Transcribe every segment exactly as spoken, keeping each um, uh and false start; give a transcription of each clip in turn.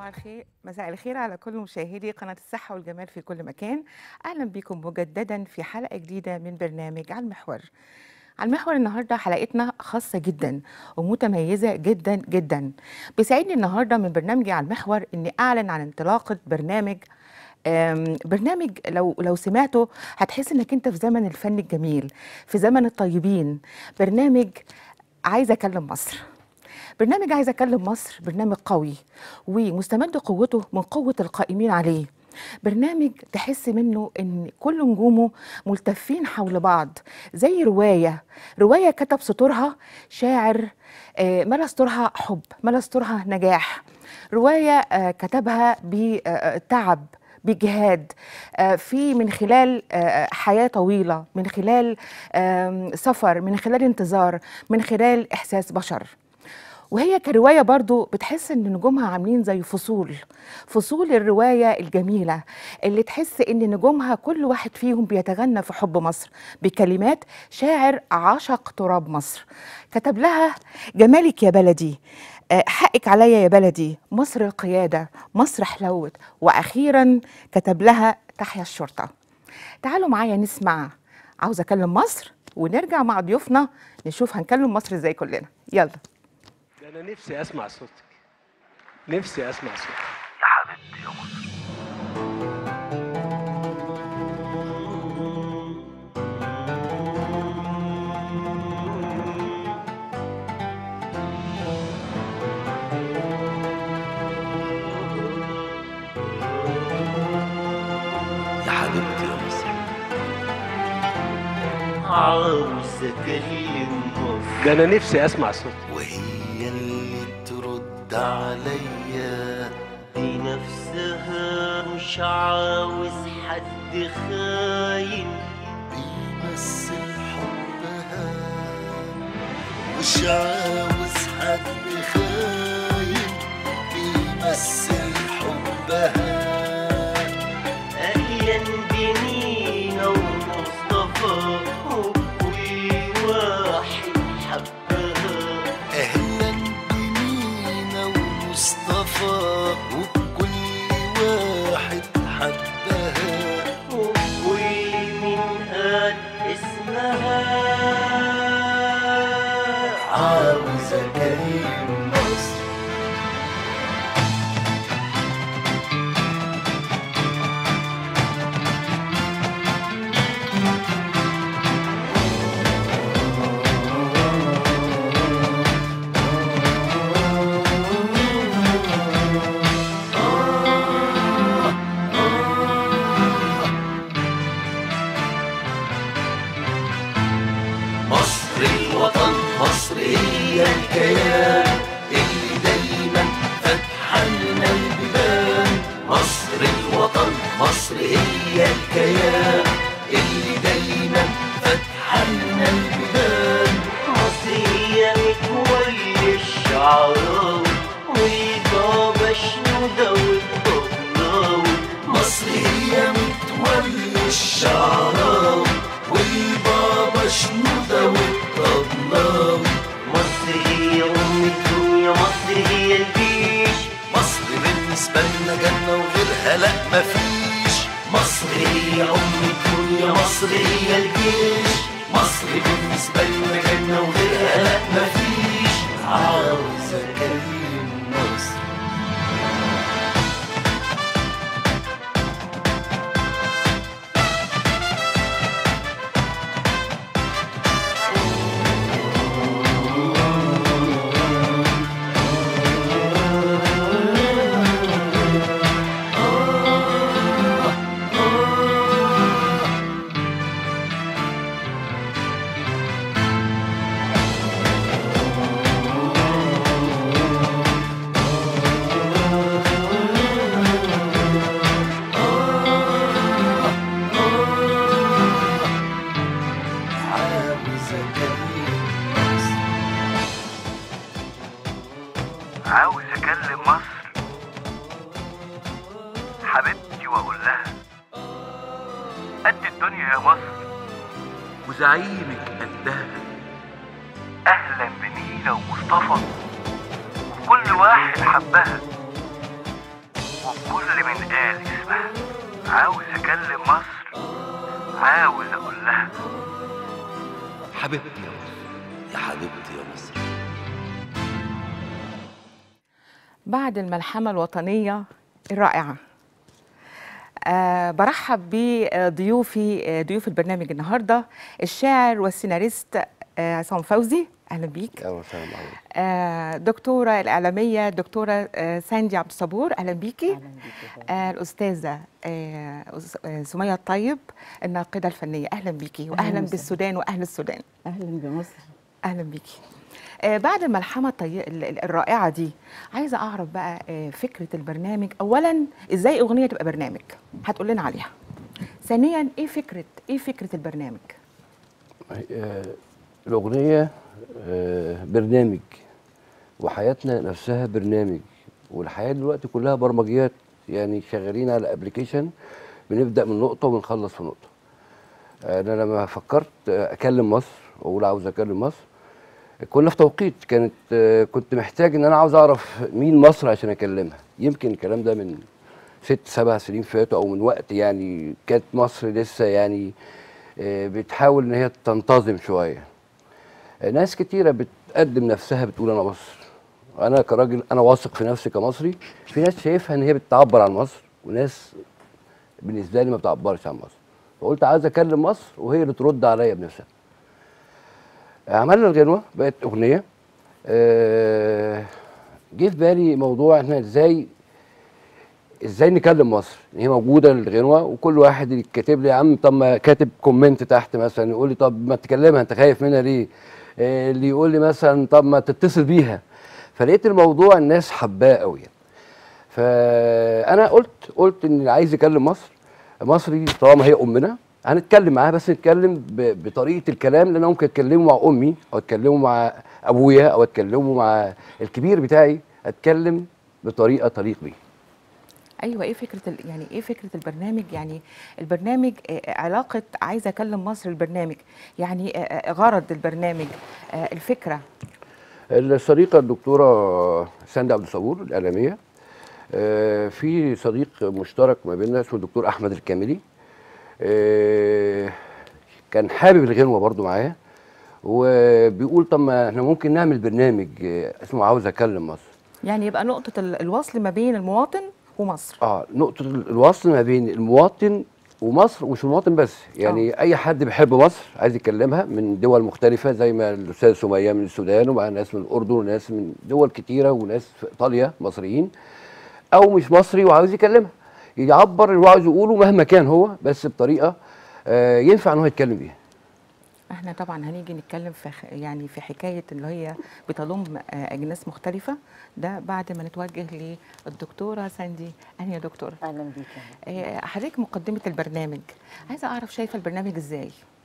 صباح الخير، مساء الخير على كل مشاهدي قناة الصحة والجمال في كل مكان. أهلا بكم مجددا في حلقة جديدة من برنامج على المحور. على المحور النهارده حلقتنا خاصة جدا ومتميزة جدا جدا. بيسعدني النهارده من برنامجي على المحور إني أعلن عن انطلاقة برنامج آم، برنامج لو لو سمعته هتحس إنك أنت في زمن الفن الجميل، في زمن الطيبين. برنامج عايزة أكلم مصر. برنامج عايزة أكلم مصر برنامج قوي ومستمد قوته من قوة القائمين عليه. برنامج تحس منه إن كل نجومه ملتفين حول بعض زي رواية رواية كتب سطورها شاعر، آه، ملا سطورها حب، ملا سطورها نجاح. رواية آه، كتبها بتعب، بجهاد، آه، في من خلال آه، حياة طويلة، من خلال آم، سفر، من خلال انتظار، من خلال إحساس بشر. وهي كرواية برضو بتحس ان نجومها عاملين زي فصول فصول الرواية الجميلة اللي تحس ان نجومها كل واحد فيهم بيتغنى في حب مصر بكلمات شاعر عشق تراب مصر. كتب لها جمالك يا بلدي، آه، حقك عليا يا بلدي، مصر القيادة، مصر حلوت، وأخيرا كتب لها تحيا الشرطة. تعالوا معايا نسمع عاوز أكلم مصر، ونرجع مع ضيوفنا نشوف هنكلم مصر ازاي كلنا. يلا. ده أنا نفسي أسمع صوتك، نفسي أسمع صوتك يا حبيبتي يا مصر. يا حبيبتي يا مصر، عاوز أكلم مصر، ده أنا نفسي أسمع صوتك. وهي اللي ترد عليا بنفسها، مش عاوز حد خاين بيمثل حبها، مش عاوز حد خاين بيمثل حبها. أهلا بمينا ومصطفى وكل واحد حبها، أهلا بمينا ومصطفى وكل واحد حبها، وكل من قال اسمها عاوز أكلم مصر. مصر الوطن، مصر هي الكيان اللي دايما فاتحة لنا البيبان. مصر الوطن، مصر هي الكيان اللي دايما فاتحة لنا البيبان. مصر هي متولي الشعراوي والبابا شنودة والطبلاوي. مصر هي متولي الشعراوي والبابا شنودة والطبلاوي. مصر هي أم الدنيا، مصر هي الجيش، مصر بالنسبة لنا جنة وغيرها لأ مفيش. مصر هي أم الدنيا، مصر هي الجيش، مصر بالنسبة لنا جنة وغيرها لأ مفيش. عاوز أكلم مصر. عاوز اكلم مصر حبيبتي واقول لها قد الدنيا يا مصر وزعيمك قدها. اهلا بمينا ومصطفى وكل واحد حبها. بعد الملحمة الوطنية الرائعة، أه برحب بضيوفي، آه، ضيوف البرنامج النهارده الشاعر والسيناريست آه، عصام فوزي. اهلا بيك. اهلا وسهلا معاك. آه، دكتوره الاعلاميه دكتوره آه، ساندي عبد الصبور، اهلا بيكي. اهلا بيكي. آه، الاستاذه آه، أس- آه، سميه الطيب الناقده الفنيه، اهلا بيكي. واهلا وسهلا. بالسودان واهل السودان، اهلا بمصر. اهلا بيكي. آه، بعد الملحمه الطي... ال- ال- الرائعه دي، عايزه اعرف بقى آه، فكره البرنامج. اولا، ازاي اغنيه تبقى برنامج؟ هتقول لنا عليها. ثانيا، ايه فكره ايه فكره البرنامج؟ آه، الاغنيه آه، برنامج، وحياتنا نفسها برنامج، والحياه دلوقتي كلها برمجيات، يعني شغالين على ابلكيشن، بنبدا من نقطه ونخلص في نقطه. انا لما فكرت اكلم مصر واقول عاوز اكلم مصر، كنا في توقيت كانت آه، كنت محتاج ان انا عاوز اعرف مين مصر عشان اكلمها. يمكن الكلام ده من ست سبع سنين فاتوا، او من وقت يعني كانت مصر لسه يعني آه، بتحاول ان هي تنتظم شويه. آه، ناس كتيره بتقدم نفسها بتقول انا مصر. انا كراجل انا واثق في نفسي كمصري. في ناس شايفها ان هي بتعبر عن مصر، وناس بالنسبه لي ما بتعبرش عن مصر. فقلت عايز اكلم مصر وهي اللي ترد عليا بنفسها. عملنا الغنوه، بقت اغنيه. آه، جه في بالي موضوع احنا ازاي ازاي نكلم مصر. هي موجوده الغنوه، وكل واحد اللي كاتب لي يا عم، طب ما كاتب كومنت تحت مثلا يقول لي طب ما تكلمها، انت خايف منها ليه؟ آه، اللي يقول لي مثلا طب ما تتصل بيها. فلقيت الموضوع الناس حباه قوي يعني. فانا قلت قلت ان اللي عايز يكلم مصر، مصر دي طالما هي امنا هنتكلم معاها، بس نتكلم ب- بطريقه الكلام اللي انا ممكن اتكلمه مع امي، او اتكلمه مع ابويا، او اتكلمه مع الكبير بتاعي، اتكلم بطريقه تليق بيه. ايوه، ايه فكره ال... يعني ايه فكره البرنامج؟ يعني البرنامج آه، علاقه عايزه اكلم مصر، البرنامج يعني آه، آه، غرض البرنامج، آه، الفكره. الصديقه الدكتوره ساندي عبد الصبور الاعلاميه، آه، في صديق مشترك ما بيننا اسمه الدكتور احمد الكاملي، آه، كان حابب الغنوه برضو معايا، وبيقول طب ما احنا ممكن نعمل برنامج آه، اسمه عاوز اكلم مصر. يعني يبقى نقطه ال- الوصل ما بين المواطن ومصر. اه نقطة الوصل ما بين المواطن ومصر، ومش المواطن بس، يعني أوه. أي حد بيحب مصر عايز يكلمها من دول مختلفة، زي ما الأستاذ سمية من السودان، ومع ناس من الأردن، وناس من دول كتيرة، وناس في إيطاليا مصريين، أو مش مصري وعاوز يكلمها، يعبر اللي هو عاوز يقوله مهما كان هو، بس بطريقة آه ينفع إن هو يتكلم بيها. احنا طبعا هنيجي نتكلم في خ- يعني في حكايه اللي هي بتضم آه، اجناس مختلفه، ده بعد ما نتوجه للدكتوره ساندي. اهلا يا دكتوره. اهلا بيك. آه، حضرتك مقدمه البرنامج، عايزه اعرف شايفه البرنامج ازاي؟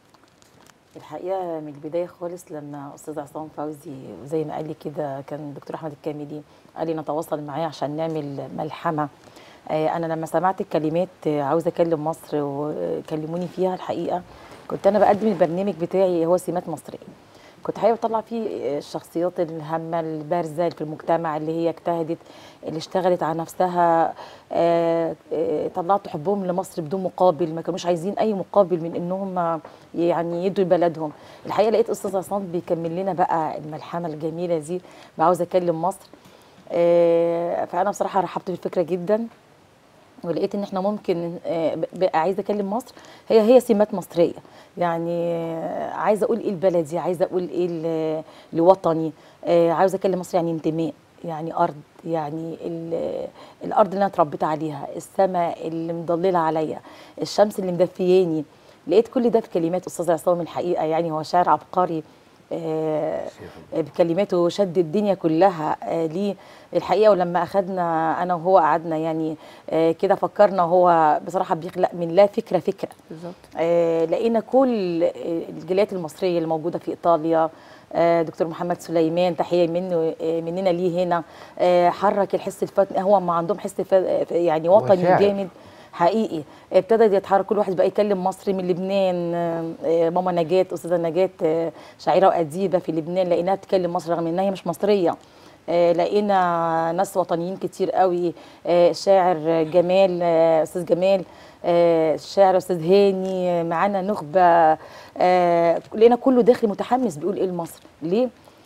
الحقيقه من البدايه خالص لما استاذ عصام فوزي زي ما قال لي كده، كان الدكتور احمد الكاملي قال لي نتواصل معاه عشان نعمل ملحمه. آه، انا لما سمعت الكلمات آه، عاوزه اكلم مصر وكلموني فيها، الحقيقه كنت انا بقدم البرنامج بتاعي هو سمات مصريه. كنت حابه اطلع فيه الشخصيات الهامه البارزه في المجتمع، اللي هي اجتهدت، اللي اشتغلت على نفسها، آه، آه، طلعت حبهم لمصر بدون مقابل، ما كانوش عايزين اي مقابل من انهم يعني يدوا لبلدهم. الحقيقه لقيت استاذ عصام بيكمل لنا بقى الملحمه الجميله دي بعاوزه اكلم مصر. آه، فانا بصراحه رحبت بالفكره جدا، ولقيت ان احنا ممكن آه، بقى عايزه اكلم مصر هي هي سمات مصريه. يعني آه، عايزه اقول ايه لبلدي، عايزه اقول ايه ل- لوطني، آه، عاوزه اكلم مصر يعني انتماء، يعني ارض، يعني ال- الارض اللي انا اتربيت عليها، السماء اللي مضلله عليا، الشمس اللي مدفياني. لقيت كل ده في كلمات استاذ عصام. الحقيقه يعني هو شاعر عبقري، آه، بكلماته شد الدنيا كلها آه، ليه الحقيقه. ولما اخذنا انا وهو قعدنا يعني آه، كده فكرنا، هو بصراحه بيخلق من لا فكره فكره. بالظبط. آه، لقينا كل آه، الجاليات المصريه اللي موجوده في ايطاليا، آه، دكتور محمد سليمان تحيه منه آه، مننا ليه هنا، آه، حرك الحس الفني. هو ما عندهم حس ف- يعني وطني شاعر. جامد حقيقي. ابتدى يتحرك، كل واحد بقى يكلم مصري من لبنان. آه، آه، ماما نجاة، استاذه نجاة آه، شاعره واديبه في لبنان، لقيناها بتتكلم مصري رغم انها هي مش مصريه. آه، لقينا ناس وطنيين كتير قوي، آه، الشاعر جمال، آه، استاذ جمال، آه، الشاعر استاذ هاني، آه، معانا نخبه. آه، لقينا كله داخل متحمس بيقول ايه لمصر. ليه؟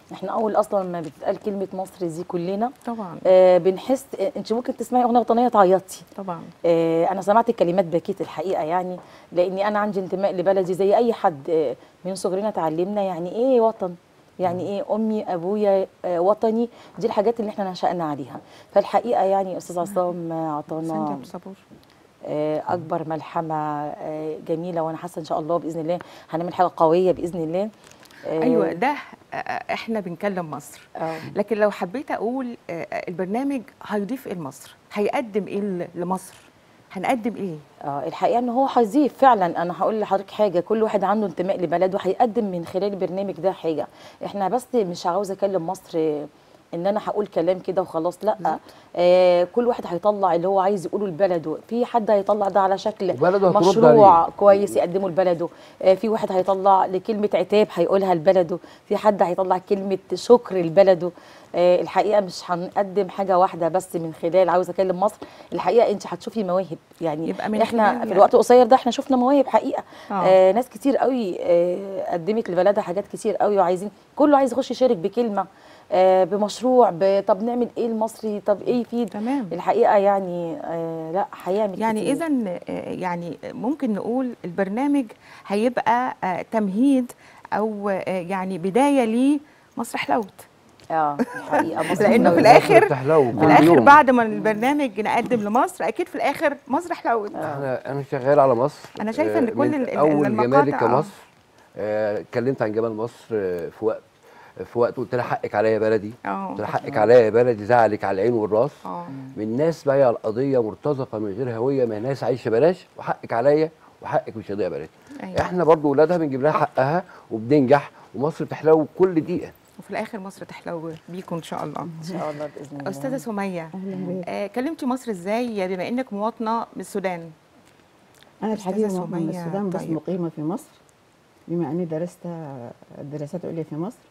احنا اول اصلا ما بتتقال كلمه مصر دي كلنا طبعا آه بنحس، آه، انت ممكن تسمعي اغنيه وطنيه تعيطي. طبعا آه انا سمعت الكلمات بكيت الحقيقه، يعني لاني انا عندي انتماء لبلدي زي اي حد. آه من صغرنا اتعلمنا يعني ايه وطن، يعني ايه امي ابويا، آه وطني. دي الحاجات اللي احنا نشأنا عليها. فالحقيقه يعني استاذ عصام آه، سندي عطانا عبد الصبور. آه، اكبر ملحمه آه، جميله، وانا حاسه ان شاء الله باذن الله هنعمل حاجه قويه باذن الله. آه، ايوه ده آه، احنا بنكلم مصر. آه. لكن لو حبيت اقول آه، البرنامج هيضيف ايه لمصر؟ هيقدم ايه ل- لمصر؟ هنقدم ايه؟ اه الحقيقه ان هو هيضيف فعلا. انا هقول لحضرتك حاجه، كل واحد عنده انتماء لبلده هيقدم من خلال البرنامج ده حاجه. احنا بس مش عاوزه اكلم مصر آه، ان انا هقول كلام كده وخلاص، لا. آه كل واحد هيطلع اللي هو عايز يقوله لبلده. في حد هيطلع ده على شكل وبلده هترد مشروع عليه. كويس يقدمه لبلده. آه في واحد هيطلع لكلمه عتاب هيقولها لبلده، في حد هيطلع كلمه شكر لبلده. آه الحقيقه مش هنقدم حاجه واحده بس من خلال عاوزه اكلم مصر. الحقيقه انت هتشوفي مواهب، يعني يبقى من احنا خلال في الوقت القصير ده احنا شفنا مواهب حقيقه. آه. آه ناس كتير قوي آه قدمت لبلدها حاجات كتير قوي، وعايزين كله عايز يخش يشارك بكلمه، آه بمشروع، ب- طب نعمل ايه المصري، طب ايه يفيد. تمام. الحقيقه يعني آه لا هيعمل يعني كتير. اذا يعني ممكن نقول البرنامج هيبقى آه، تمهيد او آه، يعني بدايه لمصر حلوت. اه الحقيقه مصر لانه في حلوة. الاخر بتحلو في كل الاخر يوم. بعد ما البرنامج نقدم لمصر اكيد في الاخر مصر حلوت. احنا انا شغال على مصر. أنا شايفة إن آه، كل من ال- ال- اول المقاطع، جمالك آه. كمصر. آه، اتكلمت عن جمال مصر آه، في وقت في وقت قلت لها حقك عليا يا بلدي. اه قلت لها حقك عليا يا بلدي، زعلك على العين والراس. اه من ناس بايعه القضيه مرتزقه من غير هويه، ما ناس عايشه بلاش، وحقك عليا وحقك مش هيضيع بلاش. أيوة. احنا برضو ولادها بنجيب لها حقها وبننجح، ومصر بتحلو كل دقيقه. وفي الاخر مصر تحلو بيكم ان شاء الله. ان شاء الله باذن الله. استاذه سميه، اهلا بك. آه كلمتي مصر ازاي بما انك مواطنه من السودان؟ انا الحقيقه أستاذة مواطنة من سمية، السودان، بس طيب. مقيمه في مصر بما اني درست دراسات عليا في مصر.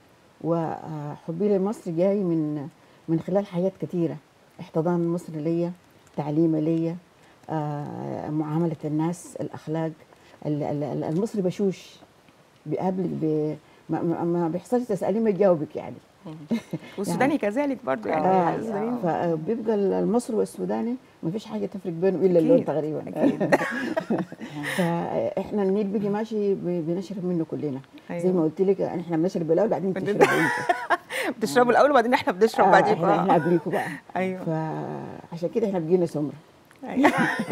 وحبي لمصر جاي من من خلال حاجات كثيره. احتضان مصر ليا، تعليم ليا، آه، معامله الناس، الاخلاق. ال- ال- ال- المصري بشوش، بيقابلك ب... ما, ما, ما بيحصلش تساليه ما يجاوبك يعني. والسوداني كذلك برضو يعني آه، السودانيين. فبيبقى المصري والسوداني ما فيش حاجه تفرق بينهم الا اللون أكيد، تقريبا. أكيد. فاحنا النيل بيجي ماشي ب- بنشرب منه كلنا. أيوة. زي ما قلت لك احنا بنشرب الاول بعدين بعدين- بتشربوا انت. بتشربوا الاول وبعدين احنا بنشرب آه، بعدين. احنا احنا قبليكوا بقى. ايوه فعشان كده احنا بقينا سمر. أيوة.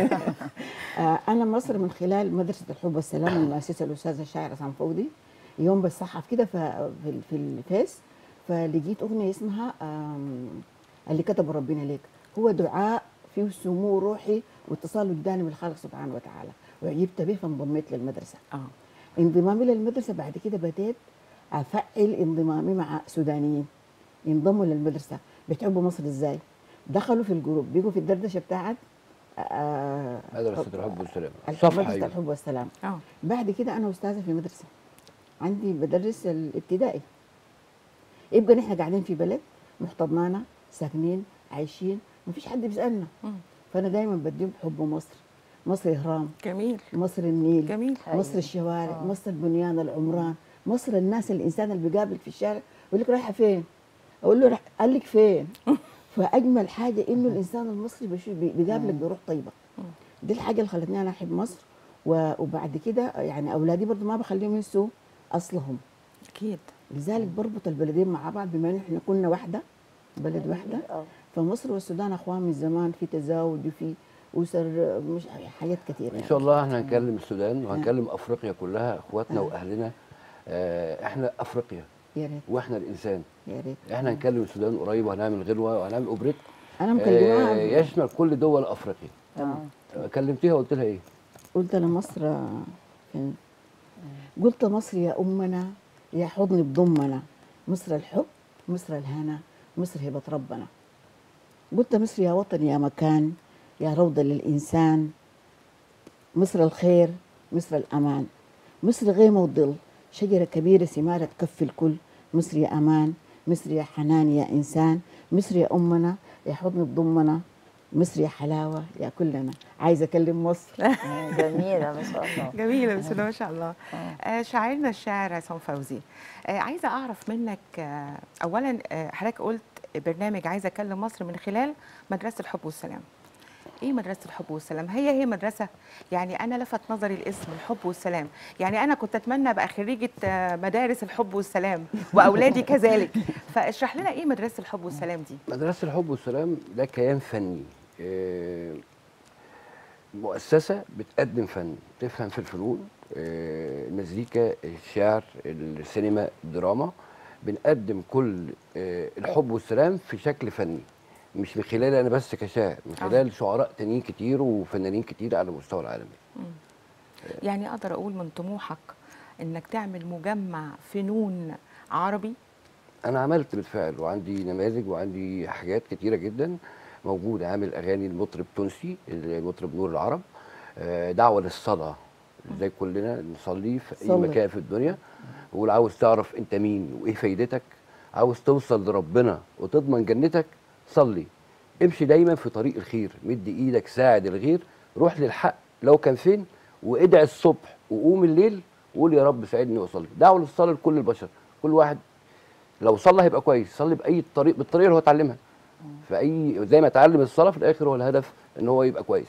آه، انا مصر من خلال مدرسه الحب والسلام اللي مؤسسها الاستاذ الشاعر عصام فوضي. يوم بصحف كده ف- في ال- في الفيس، فلقيت اغنيه اسمها آم، اللي كتب ربنا ليك. هو دعاء فيه سمو روحي واتصال وجداني بالخالق سبحانه وتعالى، وعجبت به فانضميت للمدرسه. اه انضمامي للمدرسه بعد كده بديت افعل انضمامي مع سودانيين ينضموا للمدرسه. بتحبوا مصر ازاي؟ دخلوا في الجروب، بيجوا في الدردشه بتاعت آه، مدرسه الحب والسلام. الحب- صفحه مدرسه أيوة. الحب والسلام. اه بعد كده انا استاذه في مدرسه، عندي بدرس الابتدائي. يبقى نحن قاعدين في بلد محتضنانا، ساكنين، عايشين، ما فيش حد بيسالنا. مم. فانا دايما بديهم حب مصر. مصر اهرام، جميل مصر النيل، جميل. مصر الشوارع، مصر البنيان العمران، مصر الناس، الانسان اللي بيقابلك في الشارع يقول لك رايحه فين؟ اقول له راح- قال لك فين؟ فاجمل حاجه انه الانسان المصري بيشوف- بي- بيقابلك بروح طيبه. دي الحاجه اللي خلتني انا احب مصر. و- وبعد كده يعني اولادي برضه ما بخليهم ينسوا اصلهم. اكيد لذلك بربط البلدين مع بعض بما ان احنا كنا واحده، بلد واحده. آه. فمصر والسودان اخوان من زمان، في تزاوج وفي اسر، مش حاجات كثيره. ان شاء الله احنا هنكلم السودان وهنكلم افريقيا كلها، اخواتنا واهلنا. آه، احنا افريقيا يا ريت واحنا الانسان. يا ريت. احنا هنكلم السودان قريب، وهنعمل غلوه وهنعمل اوبريت انا آه، مكلماها. يشمل كل دول افريقيا. آه. كلمتيها قلت لها ايه؟ قلت لمصر آه، فين؟ قلت مصر يا امنا، يا حضن بضمنا، مصر الحب، مصر الهنا، مصر هبه ربنا. قلت مصر يا وطن، يا مكان، يا روضه للانسان، مصر الخير، مصر الامان، مصر غيمه وظل، شجره كبيره ثمارها تكفي الكل، مصر يا امان، مصر يا حنان يا انسان، مصر يا امنا، يا حضن بضمنا، مصر يا حلاوه يا كلنا، عايزه اكلم مصر. جميله ما شاء الله. جميلة بسم الله ما شاء الله. آه شاعرنا الشاعر عصام فوزي، آه عايزة أعرف منك آه أولا، آه حضرتك قلت برنامج عايزة أكلم مصر من خلال مدرسة الحب والسلام. إيه مدرسة الحب والسلام؟ هي هي مدرسة؟ يعني أنا لفت نظري الاسم الحب والسلام، يعني أنا كنت أتمنى أبقى خريجة آه مدارس الحب والسلام وأولادي كذلك، فاشرح لنا إيه مدرسة الحب والسلام دي؟ مدرسة الحب والسلام ده كيان فني، آه، مؤسسة بتقدم فن، تفهم في الفنون، آه، المزيكا، الشعر، السينما، الدراما. بنقدم كل آه، الحب والسلام في شكل فني، مش من خلال انا بس كشاعر، من خلال شعراء تانيين كتير وفنانين كتير على مستوى العالمي. يعني أقدر أقول من طموحك إنك تعمل مجمع فنون عربي؟ انا عملت بالفعل، وعندي نماذج وعندي حاجات كتيره جدا موجوده. عامل اغاني المطرب تونسي، المطرب نور العرب، آه، دعوه للصلاه، ازاي كلنا نصلي في اي صلي. مكان في الدنيا. وقول عاوز تعرف انت مين وايه فايدتك، عاوز توصل لربنا وتضمن جنتك، صلي. امشي دايما في طريق الخير، مد ايدك ساعد الغير، روح للحق لو كان فين، وادعي الصبح وقوم الليل وقول يا رب ساعدني واصلي. دعوه للصلاه لكل البشر، كل واحد لو صلى هيبقى كويس، صلي باي طريق، بالطريقه اللي هو اتعلمها. فاي زي ما اتعلم الصلاه في الاخر هو الهدف ان هو يبقى كويس.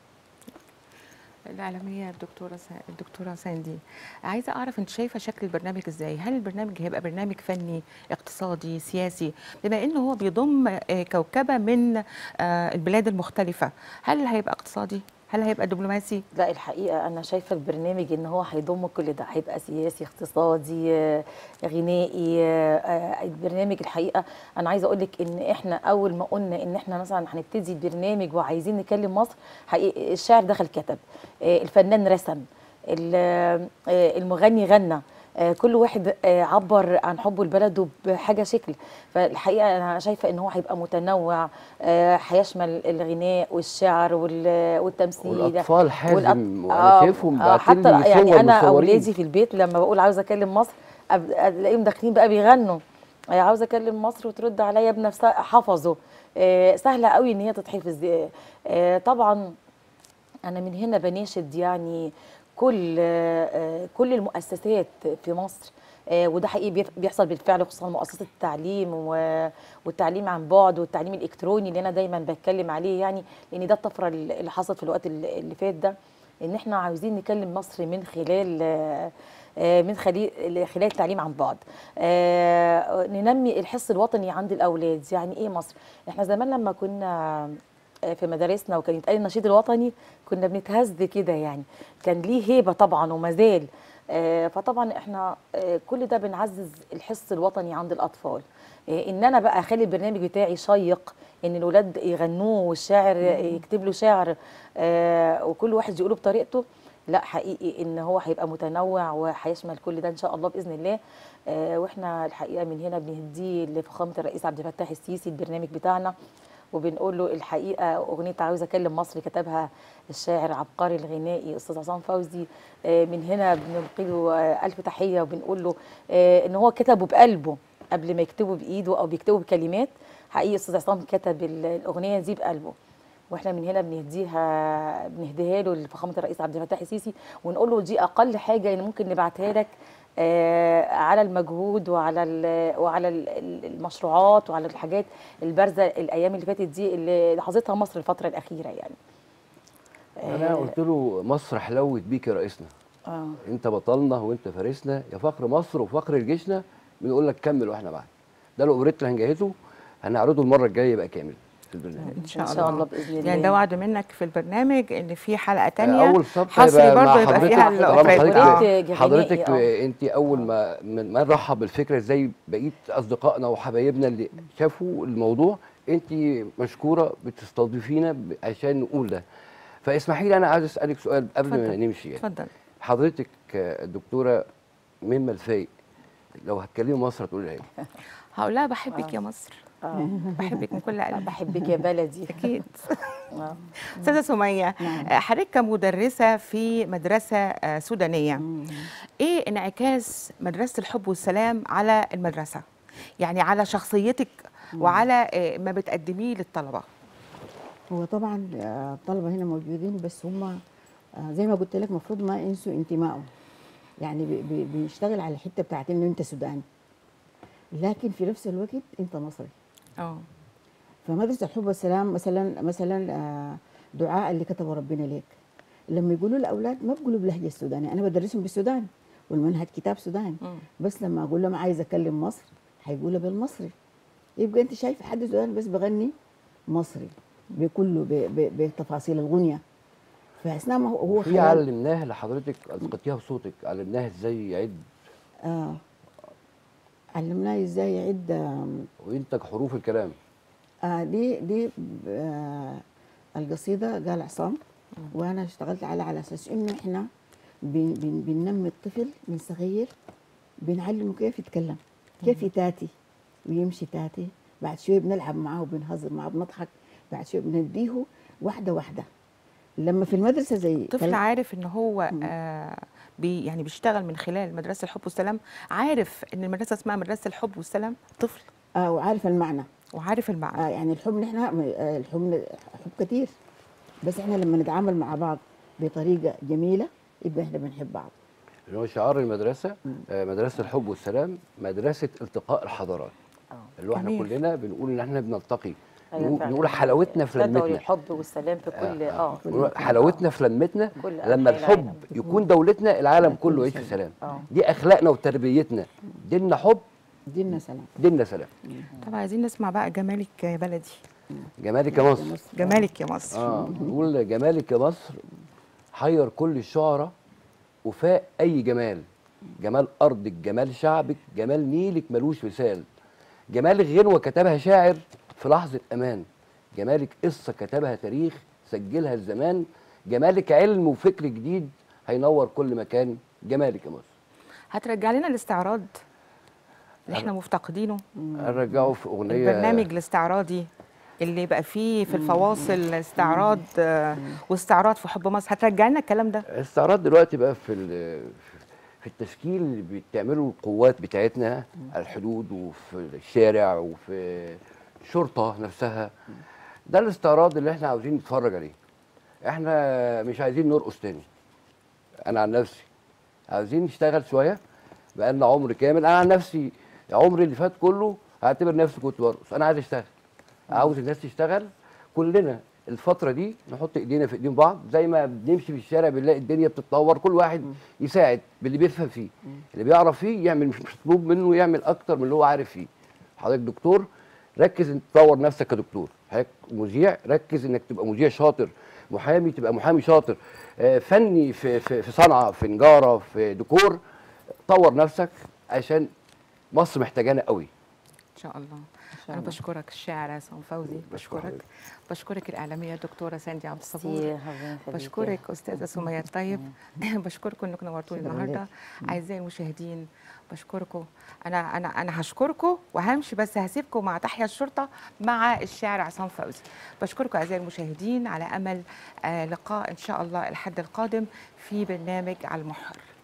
الإعلامية الدكتورة سا... الدكتورة ساندي، عايزة أعرف أنت شايفة شكل البرنامج إزاي؟ هل البرنامج هيبقى برنامج فني، اقتصادي، سياسي؟ بما إنه هو بيضم آه، كوكبة من آه، البلاد المختلفة، هل هيبقى اقتصادي؟ هل هيبقى دبلوماسي؟ لا الحقيقة أنا شايفة البرنامج إن هو هيضم كل ده، هيبقى سياسي، اقتصادي، آه، غنائي. آه، آه، البرنامج الحقيقة أنا عايزة أقول لك إن إحنا أول ما قلنا إن إحنا مثلا هنبتدي البرنامج وعايزين نكلم مصر، حقيقي الشاعر دخل كتب، آه، الفنان رسم، ال- آه، المغني غنى، آه، كل واحد آه، عبر عن حبه لبلده بحاجه شكل. فالحقيقه انا شايفه ان هو هيبقى متنوع، آه، هيشمل الغناء والشعر وال- والتمثيل والاطفال حازم، والأط- وانا آه، شايفهم آه، باعتين حتى لي يعني صور انا مصورين. اولادي في البيت لما بقول عاوزه اكلم مصر أب- الاقيهم داخلين بقى بيغنوا، آه، عاوزه اكلم مصر وترد عليا بنفسها، حفظوا. آه، سهله قوي ان هي تتحفظ. آه، طبعا أنا من هنا بناشد يعني كل آه، كل المؤسسات في مصر، آه، وده حقيقي بيف- بيحصل بالفعل، خصوصا مؤسسة التعليم و- والتعليم عن بعد والتعليم الإلكتروني اللي أنا دايما بتكلم عليه، يعني لأن ده الطفرة اللي حصلت في الوقت اللي اللي فات ده، إن إحنا عاوزين نكلم مصر من خلال آه، آه، من خلال خلال التعليم عن بعد، آه، ننمي الحس الوطني عند الأولاد. يعني إيه مصر؟ إحنا زمان لما كنا في مدارسنا وكان يتقال النشيد الوطني كنا بنتهز كده، يعني كان ليه هيبه طبعا وما زال. آه، فطبعا احنا آه، كل ده بنعزز الحس الوطني عند الاطفال. آه، ان انا بقى اخلي البرنامج بتاعي شيق، ان الولاد يغنوه والشاعر يكتب له شعر، آه، وكل واحد يقوله بطريقته. لا حقيقي ان هو هيبقى متنوع وهيشمل كل ده ان شاء الله باذن الله. آه، واحنا الحقيقه من هنا بنهديه لفخامه الرئيس عبد الفتاح السيسي البرنامج بتاعنا، وبنقول له الحقيقه اغنيه عاوزه اكلم مصر كتبها الشاعر عبقري الغنائي استاذ عصام فوزي. آه، من هنا بنلقي له آه، الف تحيه، وبنقول له آه، ان هو كتبه بقلبه قبل ما يكتبه بايده او بيكتبه بكلمات. حقيقي استاذ عصام كتب ال- الاغنيه دي بقلبه، واحنا من هنا بنهديها بنهديها له لفخامه الرئيس عبد الفتاح السيسي، ونقول له دي اقل حاجه ان ممكن نبعتها لك آه، على المجهود وعلى ال- وعلى ال- ال- المشروعات وعلى الحاجات البارزه الايام اللي فاتت دي اللي لاحظتها مصر الفتره الاخيره يعني. انا قلت له مصر حلوت بيك يا رئيسنا، اه انت بطلنا وانت فارسنا يا فخر مصر وفخر جيشنا، بنقول لك كمل واحنا معاك. ده الاوبريت اللي هنجهزه، هنعرضه المره الجايه يبقى كامل في البرنامج. ان شاء ان الله, شاء الله باذن الله. يعني ده وعد منك في البرنامج ان في حلقه تانية اول صفحه حصري يبقى مع برضه يبقى حضرتك. فيها طالما الاوبريت. حضرتك آه. غنائي، حضرتك آه. انت اول ما من- ما نرحب بالفكره ازاي بقيه اصدقائنا وحبايبنا اللي شافوا الموضوع، انت مشكوره بتستضيفينا ب- عشان نقول ده. فاسمحي لي انا عايز اسالك سؤال قبل ما اتفضل. نمشي. يعني اتفضل. حضرتك الدكتوره مما الفايق لو هتكلمي مصر هتقولي ايه؟ هقول لها بحبك يا مصر، اه بحبك من كل قلبي. بحبك يا بلدي. اكيد. آه. استاذه سميه، آه، حضرتك كمدرسه في مدرسه آه، سودانيه، ايه انعكاس مدرسه الحب والسلام على المدرسه؟ يعني على شخصيتك وعلى آه، ما بتقدميه للطلبه. هو طبعا آه، الطلبه هنا موجودين، بس هم آه، زي ما قلت لك المفروض ما ينسوا انتمائهم. يعني بي- بي- بيشتغل على الحته بتاعت انه انت سوداني، لكن في نفس الوقت انت مصري. اه فمدرسه الحب والسلام مثلا مثلا آه، دعاء اللي كتبه ربنا ليك، لما يقولوا الاولاد ما بيقولوا بلهجه السوداني، انا بدرسهم بالسوداني والمنهج كتاب سوداني، مم. بس لما اقول لهم عايز اكلم مصر هيقولوا بالمصري. يبقى انت شايف حد سوداني بس بغني مصري بكله ب- ب- بتفاصيل الغنيه. فاثناء ما هو هو في خلال علمناه لحضرتك التقطيها بصوتك، علمناه ازاي يعد آه علمناه ازاي يعد. آم، وينتج حروف الكلام. آه دي دي آه القصيده قال عصام، وانا اشتغلت على على اساس انه احنا بن بن بننمي الطفل من صغير، بنعلمه كيف يتكلم، كيف يتاتي ويمشي تاتي، بعد شويه بنلعب معاه وبنهزر معاه بنضحك، بعد شويه بنديه واحده واحده. لما في المدرسه زي الطفل عارف ان هو آه بي يعني بيشتغل من خلال مدرسه الحب والسلام، عارف ان المدرسه اسمها مدرسه الحب والسلام، طفل آه وعارف المعنى. وعارف المعنى. آه يعني الحب نحن آه الحب حب كتير، بس احنا لما نتعامل مع بعض بطريقه جميله يبقى احنا بنحب بعض. اللي هو شعار المدرسه آه، مدرسه الحب والسلام، مدرسه التقاء الحضارات. اللي هو احنا جميل. كلنا بنقول ان احنا بنلتقي، أيوة نقول فعلاً. نقول حلاوتنا في تدعو لمتنا. للحب والسلام في كل اه نقول حلاوتنا في لمتنا، كل لما أنحاء الحب العالم. يكون دولتنا العالم كل كله يعيش في سلام. سلام. آه. دي اخلاقنا وتربيتنا، ديننا حب، ديننا سلام. ديننا سلام. طب عايزين نسمع بقى جمالك يا بلدي، جمالك يا مصر. جمالك يا مصر. اه نقول جمالك يا مصر حير كل الشعراء وفاء اي جمال. جمال ارضك، جمال شعبك، جمال نيلك ملوش مثال. جمالك غنوه كتبها شاعر في لحظه امان. جمالك قصه كتبها تاريخ سجلها الزمان. جمالك علم وفكر جديد هينور كل مكان. جمالك يا مصر. هترجع لنا الاستعراض اللي احنا مفتقدينه، هنرجعه في اغنيه. البرنامج الاستعراضي اللي بقى فيه في الفواصل استعراض آه، واستعراض في حب مصر، هترجع لنا الكلام ده؟ الاستعراض دلوقتي بقى في ال- في التشكيل اللي بتعمله القوات بتاعتنا على الحدود وفي الشارع وفي الشرطه نفسها. ده الاستعراض اللي احنا عاوزين نتفرج عليه. احنا مش عايزين نرقص تاني. انا عن نفسي عاوزين نشتغل شويه، بقالنا عمر كامل. انا عن نفسي عمري اللي فات كله هعتبر نفسي كنت برقص. انا عايز اشتغل، عاوز الناس تشتغل. كلنا الفتره دي نحط ايدينا في ايدين بعض، زي ما بنمشي في الشارع بنلاقي الدنيا بتتطور، كل واحد يساعد باللي بيفهم فيه، اللي بيعرف فيه يعمل، مش مطلوب منه يعمل اكتر من اللي هو عارف فيه. حضرتك دكتور، ركز انك تطور نفسك كدكتور. حضرتك مذيع، ركز انك تبقى مذيع شاطر. محامي، تبقى محامي شاطر. آه، فني في في في صنعه، في نجاره، في ديكور. طور نفسك عشان مصر محتاجانا قوي. ان شاء الله. انا بشكرك الشاعر عصام فوزي، بشكرك بشكرك الاعلاميه الدكتوره ساندي عبد الصبور، بشكرك استاذه سميه الطيب، بشكركم انكم نورتوني شكراً النهارده. لك. اعزائي المشاهدين بشكركم. انا انا انا هشكركم وهمشي، بس هسيبكم مع تحيا الشرطه مع الشاعر عصام فوزي. بشكركم اعزائي المشاهدين، على امل آه لقاء ان شاء الله الحد القادم في برنامج على المحور.